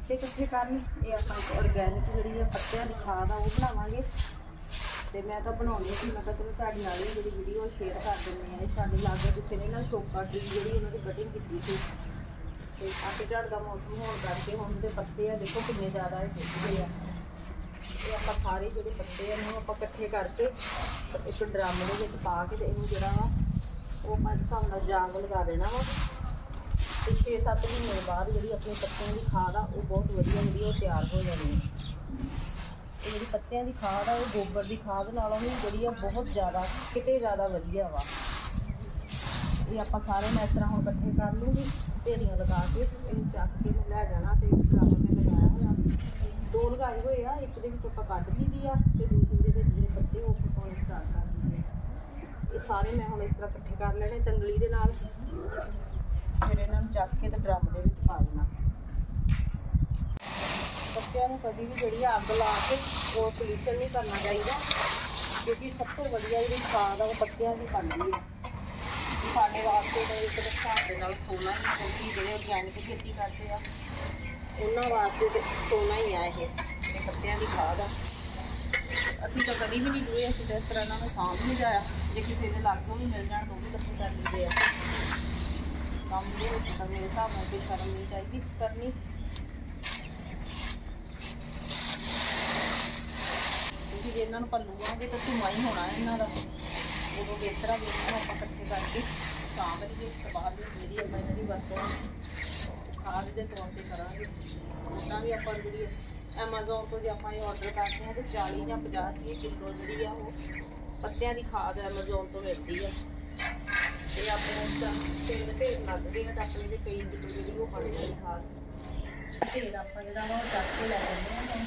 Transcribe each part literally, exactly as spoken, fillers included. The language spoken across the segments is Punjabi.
पत्ते इकट्ठे करन। ये आपां ऑर्गेनिक जिहड़ी है पत्तियां दी खाद आ वो बनावांगे। ते मैं तां बनाउणी सी, मैं चलो तुहाडे नाल ही जिहड़ी वीडियो शेयर कर दिंदी आ। साडे लागे किसी ने ना शोका ट्री जिहड़ी उन्हां दी कटिंग कीती सी ते आटे झाड़ दा मौसम होण करके हुण दे पत्ते आ देखो किन्ने ज़्यादा सुक्क गए आ। ये आपां सारे जिहड़े पत्ते आ इन्हूं आपां इकट्ठे करके एक ड्रम दे विच पा के ते इहनूं जिहड़ा वा ਉਹ ਆਪਾਂ ਹਿਸਾਬ ਨਾਲ ਜਾਗ ਲਗਾ ਦੇਣਾ ਵਾ ਤੇ छे सत्त ਮਹੀਨੇ ਬਾਅਦ ਜਿਹੜੀ ਆਪਣੀ ਪੱਤਿਆਂ ਦੀ ਖਾਦ ਆ ਉਹ ਬਹੁਤ ਵਧੀਆ ਜਿਹੜੀ ਉਹ ਤਿਆਰ ਹੋ ਜਾਣੀ ਹੈ। ਇਹ ਜਿਹੜੀ ਪੱਤਿਆਂ ਦੀ ਖਾਦ ਆ ਉਹ ਗੋਬਰ ਦੀ ਖਾਦ ਨਾਲੋਂ ਵੀ ਜਿਹੜੀ ਆ ਬਹੁਤ ਜ਼ਿਆਦਾ ਕਿਤੇ ਜ਼ਿਆਦਾ ਵਧੀਆ ਵਾ। ਇਹ ਆਪਾਂ ਸਾਰੇ ਮੈਂ ਇਸ ਤਰ੍ਹਾਂ ਹੁਣ ਇਕੱਠੇ ਕਰ ਲੂੰਗੀ, ਢੇਰੀਆਂ ਲਗਾ ਕੇ ਇਹਨੂੰ ਚੱਕ ਕੇ ਮੈਂ ਲੈ ਜਾਣਾ ਤੇ ਡਰਮ ਮੈਂ ਲਗਾਇਆ ਹੋਇਆ, ਦੋ ਲਗਾਏ ਹੋਏ ਆ। ਇੱਕ ਦੇ ਵਿੱਚ ਆਪਾਂ ਕੱਢ ਲਈਦੀ ਆ ਤੇ ਦੂਸਰੇ ਦੇ ਵਿੱਚ ਜਿਹੜੇ ਪੱਤੇ ਉਹ ਪਾਉਣੇ ਸਟਾਰਟ ਕਰ ਦਿੰਦੇ ਆ। ये सारे मैं हम इस तरह इकट्ठे कर लेने तंगली दे नाल, फिर इन्हां नूं चक के ते ड्रम दे विच पा देना। पत्तियां नूं कदी भी जिहड़ी अग ला के वो पोल्यूशन नहीं करना चाहिए, क्योंकि सब तो वधिया जिहड़ी खाद आ वो पत्तियां दी बनदी है। साडे वास्ते तो एक हिसाब दे नाल सोना ही, क्योंकि जिहड़े ऑर्गेनिक खेती करदे आ उन्हां वास्ते ते सोना ही आ। ये जिहड़ी पत्तियां दी खाद आ ਅਸੀਂ ਤਾਂ ਕਦੀ ਵੀ ਨਹੀਂ ਜੂਏ, ਅਸੀਂ ਤਾਂ ਇਸ ਤਰ੍ਹਾਂ ਇਹਨਾਂ ਨੂੰ ਸਾਂਭ ਨਹੀਂ ਜਾਇਆ। ਜੇ ਕਿਸੇ ਦੇ ਲਾਗੋਂ ਵੀ ਮਿਲ ਜਾਣ ਤਾਂ ਉਹ ਵੀ ਇਕੱਠੇ ਕਰ ਲੈਂਦੇ ਆ। ਕੰਮ ਦੇ ਵਿੱਚ ਤਾਂ ਮੇਰੇ ਹਿਸਾਬ ਨਾਲ ਕੋਈ ਸ਼ਰਮ ਨਹੀਂ ਚਾਹੀਦੀ ਕਰਨੀ। ਕਿਉਂਕਿ ਜੇ ਇਹਨਾਂ ਨੂੰ ਪੱਲੂਆਂਗੇ ਤਾਂ ਧੂੰਆਂ ਹੀ ਹੋਣਾ ਇਹਨਾਂ ਦਾ। ਉਦੋਂ ਇਸ ਤਰ੍ਹਾਂ ਵੀ ਇਹਨਾਂ ਨੂੰ ਆਪਾਂ ਇਕੱਠੇ ਕਰਕੇ ਸਾਂਭ ਲਈਏ ਤੇ ਬਾਅਦ ਵਿੱਚ ਜਿਹੜੀ ਆਪਾਂ ਇਹਨਾਂ ਦੀ ਵਰਤੋਂ ਖਾਦ ਦੇ ਤੌਰ 'ਤੇ ਕਰਾਂਗੇ। ਉੱਦਾਂ ਵੀ ਆਪਾਂ ਜਿਹੜੀ ਐਮਾਜ਼ੋਨ ਤੋਂ ਜੇ ਆਪਾਂ ਇਹ ਆਰਡਰ ਕਰਦੇ ਹਾਂ ਤਾਂ ਚਾਲੀ ਜਾਂ ਪੰਜਾਹ ਰੁਪਏ ਕਿਲੋ ਜਿਹੜੀ ਆ ਉਹ ਪੱਤਿਆਂ ਦੀ ਖਾਦ ਐਮਾਜ਼ੋਨ ਤੋਂ ਮਿਲਦੀ ਆ। ਤੇ ਆਪਣੇ ਤਿੰਨ ਢੇਰ ਲੱਗਦੇ ਆ ਤਾਂ ਆਪਣੇ ਦੇ ਕਈ ਕਿਲੋ ਜਿਹੜੀ ਉਹ ਬਣ ਜਾਂਦੀ ਖਾਦ। ਢੇਰ ਆਪਾਂ ਜਿਹੜਾ ਵਾ ਉਹ ਚੱਕ ਕੇ ਲੈ ਜਾਂਦੇ ਹਾਂ।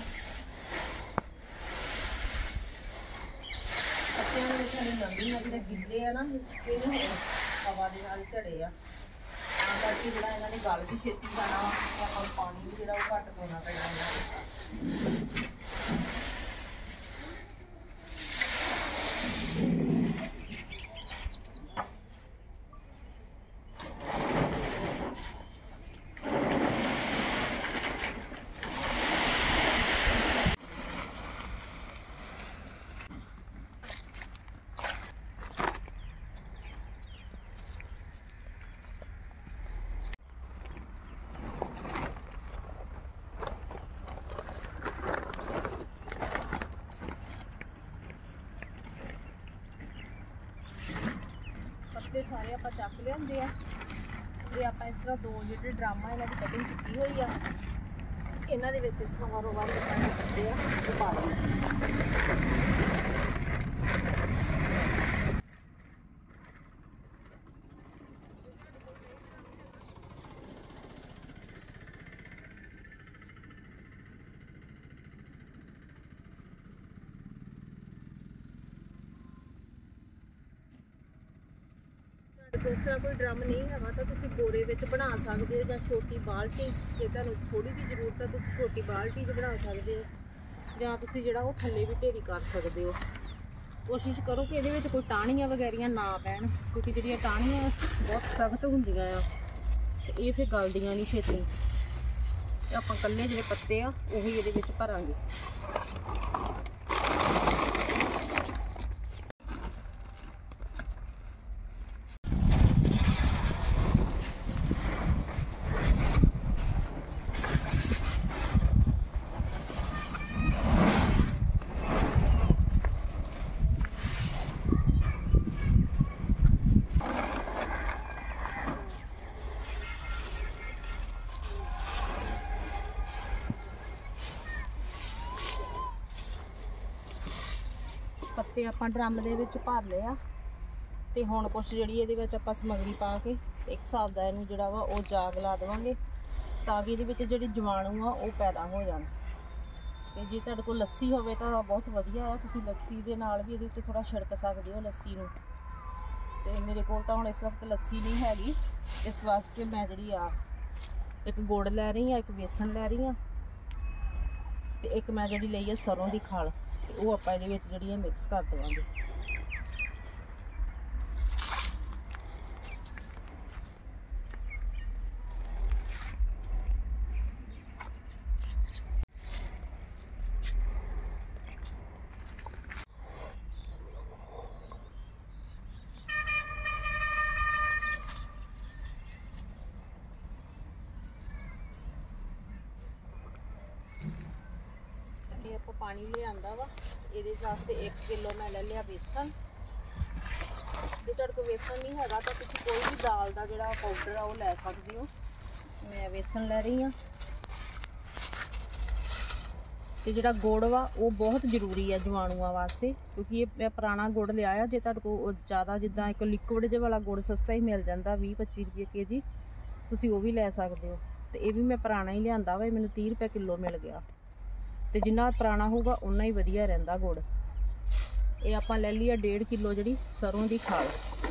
ਪੱਤਿਆਂ ਦੇ ਵਿੱਚ ਸਾਡੇ ਨਮੀ ਆ, ਜਿਹੜੇ ਗਿੱਲੇ ਆ ਨਾ ਇਹ ਨਹੀਂ ਹਵਾ ਦੇ ਨਾਲ ਝੜੇ ਆ, ਤਾਂ ਕਰਕੇ ਜਿਹੜਾ ਇਹਨਾਂ ਨੇ ਗਲ ਵੀ ਛੇਤੀ ਜਾਣਾ ਵਾ ਤੇ ਆਪਾਂ ਨੂੰ ਪਾਣੀ ਵੀ ਜਿਹੜਾ ਉਹ ਘੱਟ ਪਾਉਣਾ ਪੈਣਾ ਇਹਨਾਂ पत्ते सारे आप चक लिया। ये आप इस तरह दो जो ड्रम इन्हों की कटिंग की हुई है, इन्हों के इस तरह वारों वार पत्ते वो पा दें। इस तरह कोई ड्रम नहीं है तो तुम बोरे में बना सकते हो, या छोटी बाल्टी जो तुम थोड़ी भी जरूरत है तो छोटी बाल्टी बना सकते हो, या तुम जो वो थले भी ढेरी कर सकते हो। कोशिश करो कि ये कोई टाहनियाँ वगैरह ना पैन, क्योंकि जी टाहनियाँ बहुत सख्त होंदियां आ, ये फिर गलदियां नहीं छेती। आप कल्ले जो पत्ते आ उही ये भरांगे। पत्ते आप ड्रम दे विच भर लिया तो हुण कुछ जी आप समग्री पा के एक हिसाब का इनू जोड़ा वा वो जाग ला देवांगे, ताकि ये जी जीवाणु आ वो पैदा हो जाए। तो जे तुहाडे कोल लस्सी होवे तो बहुत वधिया है, तुसीं लस्सी दे नाल भी इहदे थोड़ा छिड़क सकते हो लस्सी नूं। तो मेरे कोल तां हुण इस वक्त लस्सी नहीं हैगी, इस वास्ते मैं जिहड़ी आ एक गुड़ लै रही हाँ, एक बेसन लै रही हाँ, तो एक मैं जिहड़ी लई है सरों की खल, वो आप जी मिक्स कर देवांगे। ਕੱਪ ਪਾਣੀ ਲਿਆਂਦਾ ਵਾ। ਇਹਦੇ ਵਾਸਤੇ ਇੱਕ ਕਿਲੋ ਮੈਂ ਲੈ ਲਿਆ ਬੇਸਣ। ਜੇ ਤੁਹਾਡੇ ਕੋਲ ਬੇਸਣ ਨਹੀਂ ਹੈਗਾ ਤਾਂ ਤੁਸੀਂ ਕੋਈ ਵੀ ਦਾਲ ਦਾ ਜਿਹੜਾ ਪਾਊਡਰ ਆ ਉਹ ਲੈ ਸਕਦੇ ਹੋ। ਮੈਂ ਬੇਸਣ ਲੈ ਰਹੀ ਹਾਂ। ਤੇ ਜਿਹੜਾ ਗੁੜ ਵਾ ਉਹ ਬਹੁਤ ਜ਼ਰੂਰੀ ਹੈ ਜਵਾਣੂਆਂ ਵਾਸਤੇ, ਕਿਉਂਕਿ ਇਹ ਮੈਂ ਪੁਰਾਣਾ ਗੁੜ ਲਿਆ ਆ। ਜੇ ਤੁਹਾਡੇ ਕੋਲ ਜ਼ਿਆਦਾ ਜਿੱਦਾਂ ਇੱਕ ਲਿਕੁਇਡ ਜਿਹੇ ਵਾਲਾ ਗੁੜ ਸਸਤਾ ਹੀ ਮਿਲ ਜਾਂਦਾ ਵੀਹ ਪੱਚੀ ਰੁਪਏ ਕੇ ਜੀ, ਤੁਸੀਂ ਉਹ ਵੀ ਲੈ ਸਕਦੇ ਹੋ। ਤੇ ਇਹ ਵੀ ਮੈਂ ਪੁਰਾਣਾ ਹੀ ਲਿਆਂਦਾ ਵਾ, ਮੈਨੂੰ ਤੀਹ ਰੁਪਏ ਕਿਲੋ ਮਿਲ ਗਿਆ। ਤੇ ਜਿੰਨਾ ਪੁਰਾਣਾ ਹੋਊਗਾ ਉਨਾ ਹੀ ਵਧੀਆ ਰਹਿੰਦਾ ਗੁੜ। ਇਹ ਆਪਾਂ ਲੈ ਲਈ ਆ ਡੇਢ ਕਿਲੋ ਜਿਹੜੀ ਸਰੋਂ ਦੀ ਖਾਲ।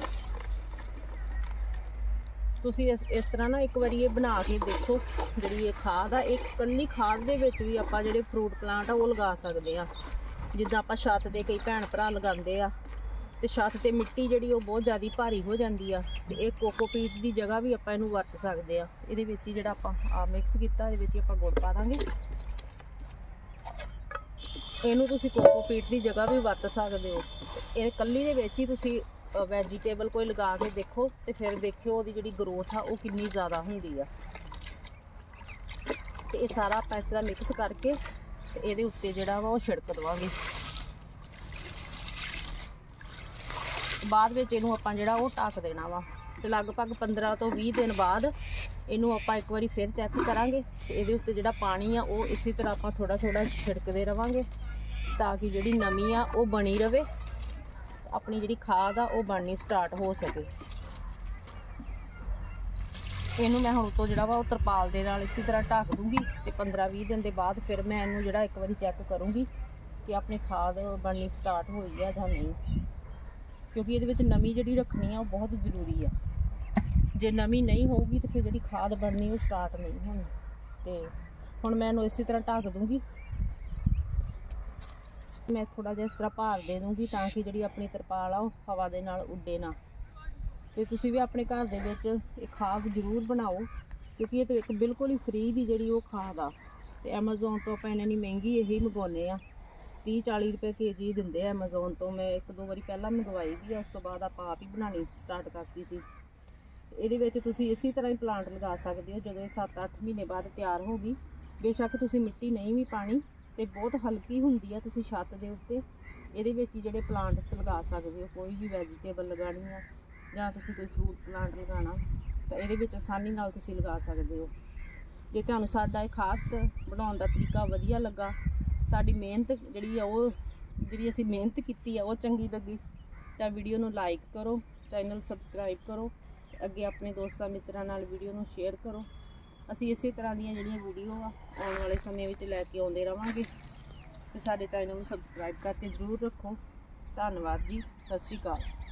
ਤੁਸੀਂ ਇਸ ਇਸ ਤਰ੍ਹਾਂ ਨਾ ਇੱਕ ਵਾਰੀ ਇਹ ਬਣਾ ਕੇ ਦੇਖੋ। ਜਿਹੜੀ ਇਹ ਖਾਦ ਆ, ਇੱਕ ਕੱਲੀ ਖਾਦ ਦੇ ਵਿੱਚ ਵੀ ਆਪਾਂ ਜਿਹੜੇ ਫਰੂਟ ਪਲਾਂਟ ਆ ਉਹ ਲਗਾ ਸਕਦੇ ਆ। ਜਿੱਦਾਂ ਆਪਾਂ ਛੱਤ ਤੇ ਕਈ ਭੈਣ ਭਰਾ ਲਗਾਉਂਦੇ ਆ, ਤੇ ਛੱਤ ਤੇ ਮਿੱਟੀ ਜਿਹੜੀ ਉਹ ਬਹੁਤ ਜ਼ਿਆਦਾ ਭਾਰੀ ਹੋ ਜਾਂਦੀ ਆ, ਤੇ ਇਹ ਕੋਕੋਪੀਟ ਦੀ ਜਗ੍ਹਾ ਵੀ ਆਪਾਂ ਇਹਨੂੰ ਵਰਤ ਸਕਦੇ ਆ। ਇਹਦੇ ਵਿੱਚ ਹੀ ਜਿਹੜਾ ਆਪਾਂ ਆ ਮਿਕਸ ਕੀਤਾ, ਇਹਦੇ ਵਿੱਚ ਹੀ ਆਪਾਂ ਗੁੜ ਪਾ ਦਾਂਗੇ। ਇਹਨੂੰ ਤੁਸੀਂ ਕੋਕੋਪੀਟ ਦੀ ਜਗ੍ਹਾ ਵੀ ਵਰਤ ਸਕਦੇ ਹੋ। ਇਹ ਕੱਲੀ ਦੇ ਵਿੱਚ ਹੀ ਤੁਸੀਂ ਵੈਜੀਟੇਬਲ ਕੋਈ ਲਗਾ ਕੇ ਦੇਖੋ, ਤੇ ਫਿਰ ਦੇਖਿਓ ਉਹਦੀ ਜਿਹੜੀ ਗਰੋਥ ਆ ਉਹ ਕਿੰਨੀ ਜ਼ਿਆਦਾ ਹੁੰਦੀ ਆ। ਤੇ ਇਹ ਸਾਰਾ ਆਪਾਂ ਇਸ ਤਰ੍ਹਾਂ ਮਿਕਸ ਕਰਕੇ ਤੇ ਇਹਦੇ ਉੱਤੇ ਜਿਹੜਾ ਵਾ ਉਹ ਛਿੜਕ ਦੇਵਾਂਗੇ। ਬਾਅਦ ਵਿੱਚ ਇਹਨੂੰ ਆਪਾਂ ਜਿਹੜਾ ਉਹ ਢੱਕ ਦੇਣਾ ਵਾ। ਤੇ ਲਗਭਗ ਪੰਦਰਾਂ ਤੋਂ ਵੀਹ ਦਿਨ ਬਾਅਦ ਇਹਨੂੰ ਆਪਾਂ ਇੱਕ ਵਾਰੀ ਫਿਰ ਚੈੱਕ ਕਰਾਂਗੇ। ਤੇ ਇਹਦੇ ਉੱਤੇ ਜਿਹੜਾ ਪਾਣੀ ਆ ਉਹ ਇਸੇ ਤਰ੍ਹਾਂ ਆਪਾਂ ਥੋੜਾ ਥੋੜਾ ਛਿੜਕਦੇ ਰਵਾਂਗੇ, ਤਾਂ ਕਿ ਜਿਹੜੀ ਨਮੀ ਆ ਉਹ ਬਣੀ ਰਵੇ, ਆਪਣੀ ਜਿਹੜੀ ਖਾਦ ਆ ਉਹ ਬਣਨੀ ਸਟਾਰਟ ਹੋ ਸਕੇ। ਇਹਨੂੰ ਮੈਂ ਹੁਣ ਉੱਤੋਂ ਜਿਹੜਾ ਵਾ ਉਹ ਤਰਪਾਲ ਦੇ ਨਾਲ ਇਸੇ ਤਰ੍ਹਾਂ ਢੱਕ ਦੂੰਗੀ। ਤੇ ਪੰਦਰਾਂ ਵੀਹ ਦਿਨ ਦੇ ਬਾਅਦ ਫਿਰ ਮੈਂ ਇਹਨੂੰ ਜਿਹੜਾ ਇੱਕ ਵਾਰੀ ਚੈੱਕ ਕਰੂੰਗੀ ਕਿ ਆਪਣੀ ਖਾਦ ਬਣਨੀ ਸਟਾਰਟ ਹੋਈ ਆ ਜਾਂ ਨਹੀਂ, ਕਿਉਂਕਿ ਇਹਦੇ ਵਿੱਚ ਨਮੀ ਜਿਹੜੀ ਰੱਖਣੀ ਆ ਉਹ ਬਹੁਤ ਜ਼ਰੂਰੀ ਆ। ਜੇ ਨਮੀ ਨਹੀਂ ਹੋਊਗੀ ਤੇ ਫਿਰ ਜਿਹੜੀ ਖਾਦ ਬਣਨੀ ਉਹ ਸਟਾਰਟ ਨਹੀਂ ਹੋਣੀ। ਤੇ ਹੁਣ ਮੈਂ ਇਹਨੂੰ ਇਸੇ ਤਰ੍ਹਾਂ ਢੱਕ ਦੂੰਗੀ। ਮੈਂ ਥੋੜਾ ਜਿਹਾ ਇਸ ਤਰ੍ਹਾਂ ਭਾਰ ਦੇ ਦੂੰਗੀ ਤਾਂ ਕਿ ਜਿਹੜੀ ਆਪਣੀ ਤਰਪਾਲ ਆ ਉਹ ਹਵਾ ਦੇ ਨਾਲ ਉੱਡੇ ਨਾ। ਤੇ ਤੁਸੀਂ ਵੀ ਆਪਣੇ ਘਰ ਦੇ ਵਿੱਚ ਇਹ ਖਾਦ ਜ਼ਰੂਰ ਬਣਾਓ, ਕਿਉਂਕਿ ਇਹ ਤਾਂ ਇੱਕ ਬਿਲਕੁਲ ਹੀ ਫ੍ਰੀ ਦੀ ਜਿਹੜੀ ਉਹ ਖਾਦ ਆ। ਤੇ ਐਮਾਜ਼ੋਨ ਤੋਂ ਆਪਾਂ ਇੰਨੀ ਮਹਿੰਗੀ ਇਹੀ ਮੰਗਵਾਉਂਦੇ ਆ, ਤੀਹ ਚਾਲੀ ਰੁਪਏ ਕੇ ਜੀ ਦਿੰਦੇ ਆ ਐਮਾਜ਼ੋਨ ਤੋਂ। ਮੈਂ ਇੱਕ ਦੋ ਵਾਰੀ ਪਹਿਲਾਂ ਮੰਗਵਾਈ ਵੀ ਆ, ਉਸ ਤੋਂ ਬਾਅਦ ਆਪਾਂ ਆਪ ਹੀ ਬਣਾਉਣੀ ਸਟਾਰਟ ਕਰਤੀ ਸੀ। ਇਹਦੇ ਵਿੱਚ ਤੁਸੀਂ ਇਸੇ ਤਰ੍ਹਾਂ ਹੀ ਪਲਾਂਟ ਲਗਾ ਸਕਦੇ ਹੋ। ਜਦੋਂ ਇਹ ਸੱਤ ਅੱਠ ਮਹੀਨੇ ਬਾਅਦ ਤਿਆਰ ਹੋ ਗਈ, ਬੇਸ਼ੱਕ ਤੁਸੀਂ ਮਿੱਟੀ ਨਹੀਂ ਵੀ ਪਾਣੀ, ਤੇ ਬਹੁਤ ਹਲਕੀ ਹੁੰਦੀ ਆ, ਤੁਸੀਂ ਛੱਤ ਦੇ ਉੱਤੇ ਇਹਦੇ ਵਿੱਚ ਹੀ ਜਿਹੜੇ ਪਲਾਂਟਸ ਲਗਾ ਸਕਦੇ ਹੋ। ਕੋਈ ਵੀ ਵੈਜੀਟੇਬਲ ਲਗਾਉਣੀ ਆ ਜਾਂ ਤੁਸੀਂ ਕੋਈ ਫਰੂਟ ਪਲਾਂਟ ਲਗਾਉਣਾ, ਤਾਂ ਇਹਦੇ ਵਿੱਚ ਆਸਾਨੀ ਨਾਲ ਤੁਸੀਂ ਲਗਾ ਸਕਦੇ ਹੋ। ਜੇ ਤੁਹਾਨੂੰ ਸਾਡਾ ਇਹ ਖਾਦ ਬਣਾਉਣ ਦਾ ਤਰੀਕਾ ਵਧੀਆ ਲੱਗਾ, ਸਾਡੀ ਮਿਹਨਤ ਜਿਹੜੀ ਆ ਉਹ ਜਿਹੜੀ ਅਸੀਂ ਮਿਹਨਤ ਕੀਤੀ ਆ ਉਹ ਚੰਗੀ ਲੱਗੀ, ਤਾਂ ਵੀਡੀਓ ਨੂੰ ਲਾਈਕ ਕਰੋ, ਚੈਨਲ ਸਬਸਕ੍ਰਾਈਬ ਕਰੋ, ਅੱਗੇ ਆਪਣੇ ਦੋਸਤਾਂ ਮਿੱਤਰਾਂ ਨਾਲ ਵੀਡੀਓ ਨੂੰ ਸ਼ੇਅਰ ਕਰੋ। ਅਸੀਂ ਇਸੇ ਤਰ੍ਹਾਂ ਦੀਆਂ ਜਿਹੜੀਆਂ ਵੀਡੀਓ ਆ ਆਉਣ ਵਾਲੇ ਸਮੇਂ ਵਿੱਚ ਲੈ ਕੇ ਆਉਂਦੇ ਰਵਾਂਗੇ। ਤੇ ਸਾਡੇ ਚੈਨਲ ਨੂੰ ਸਬਸਕ੍ਰਾਈਬ ਕਰਕੇ ਜ਼ਰੂਰ ਰੱਖੋ। ਧੰਨਵਾਦ ਜੀ, ਸਤਿ ਸ਼੍ਰੀ ਅਕਾਲ।